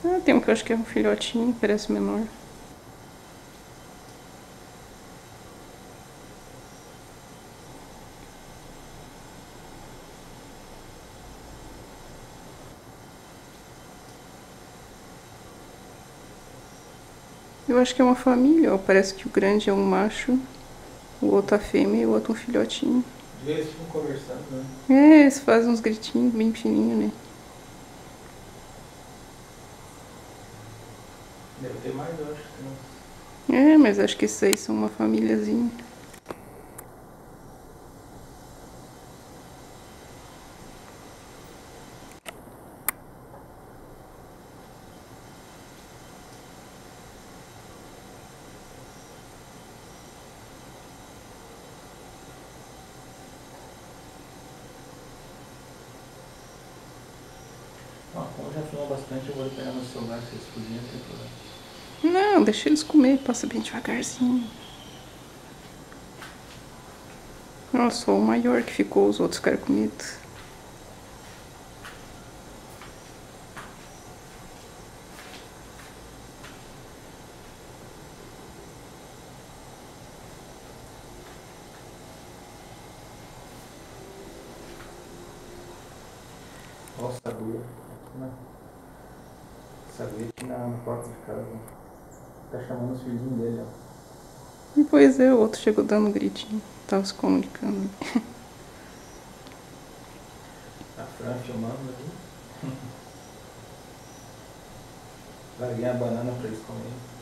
Ah, tem um que eu acho que é um filhotinho, parece menor. Eu acho que é uma família, ó. Parece que o grande é um macho, o outro a fêmea e o outro um filhotinho. E eles ficam conversando, né? É, eles fazem uns gritinhos bem fininhos, né? Deve ter mais, eu acho que tem uns. É, mas acho que esses aí são uma famíliazinha. Ó, como já filmou bastante, eu vou pegar meu celular se eles fugirem, não tem problema. Não, deixa eles comer, passa bem devagarzinho. Nossa, só o maior que ficou, os outros ficaram com medo. Ó, o Saguia. Saguia aqui na porta de casa. Tá chamando os filhinhos dele, ó. E pois é, o outro chegou dando um gritinho. Tava se comunicando. A Fran filmando ali. Larguei a banana pra eles comerem.